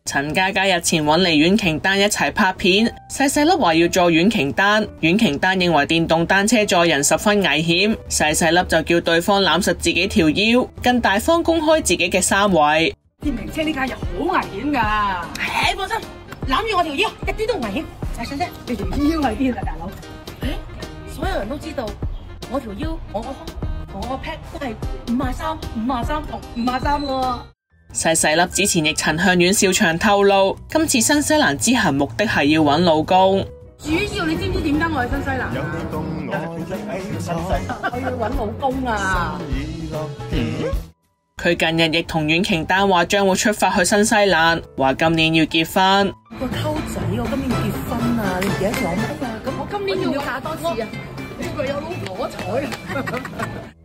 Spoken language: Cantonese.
陳嘉嘉日前搵嚟阮瓊丹一齊拍片，細粒話要助阮瓊丹，阮瓊丹認為電動單車載人十分危險，細粒就叫對方攬實自己條腰，更大方公開自己嘅3圍。 電瓶車呢家又好危險㗎，放心，攬住我條腰，一啲都唔危險。細啫，你條腰喺邊啊，大佬？所有人都知道我條腰，我個胸同我個 pat 都係53同53喎。 細粒之前亦曾向阮兆祥透露，今次新西蘭之行目的係要揾老公。 主要你知唔知點解我去新西蘭？我要揾老公啊！ 佢近日亦同阮瓊丹話將會出發去新西蘭，話今年要結婚。 個溝仔，我今年要結婚啊！你記得我咩啊？咁我今年要嫁多次啊！呢個有老婆彩。